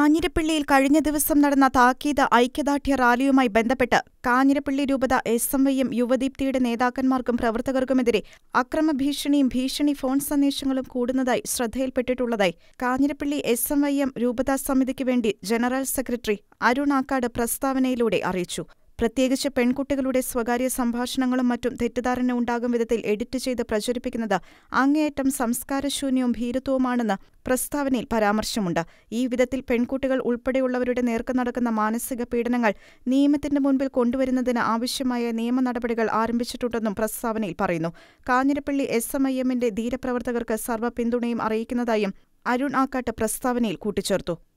കാഞ്ഞിരപ്പള്ളിയിൽ കഴിഞ്ഞ ദിവസം നടന്ന താക്കീത് ഐക്യദാർഢ്യ റാലിയുമായി ബന്ധപ്പെട്ട് കാഞ്ഞിരപ്പള്ളി രൂപത എസ്.എം.വൈ.എം യുവദീപ്തിയുടെ നേതാക്കന്മാർക്കും പ്രവർത്തകർക്കുമെതിരെ അക്രമഭീഷണിയും ഭീഷണി ഫോൺ സന്ദേശങ്ങളും കൂടുന്നതായി ശ്രദ്ധയിൽപ്പെട്ടിട്ടുള്ളതായി കാഞ്ഞിരപ്പള്ളി എസ്.എം.വൈ.എം രൂപതാ സമിതിക്ക് വേണ്ടി ജനറൽ സെക്രട്ടറി അരുൺ ആക്കാട് പ്രസ്താവനയിലൂടെ അറിയിച്ചു. പ്രത്യേകിച്ച് പെൺകുട്ടികളുടെ സ്വകാര്യ സംഭാഷണങ്ങളും മറ്റും തെറ്റിദ്ധാരണ ഉണ്ടാകും വിധത്തിൽ എഡിറ്റ് ചെയ്ത് പ്രചരിപ്പിക്കുന്നത് അങ്ങേയറ്റം സംസ്കാരശൂന്യവും ഭീരുത്വവുമാണെന്ന് പ്രസ്താവനയിൽ പരാമർശമുണ്ട്. ഈ വിധത്തിൽ പെൺകുട്ടികൾ ഉൾപ്പെടെയുള്ളവരുടെ നേർക്ക് നടക്കുന്ന മാനസിക പീഡനങ്ങൾ നിയമത്തിന്റെ മുൻപിൽ കൊണ്ടുവരുന്നതിന് ആവശ്യമായ നിയമ നടപടികൾ ആരംഭിച്ചിട്ടുണ്ടെന്നും പ്രസ്താവനയിൽ പറയുന്നു. കാഞ്ഞിരപ്പള്ളി എസ്.എം.ഐ.എമ്മിന്റെ ധീരപ്രവർത്തകർക്ക് സർവ്വ പിന്തുണയും അറിയിക്കുന്നതായും അരുൺ ആക്കാട്ട് പ്രസ്താവനയിൽ കൂട്ടിച്ചേർത്തു.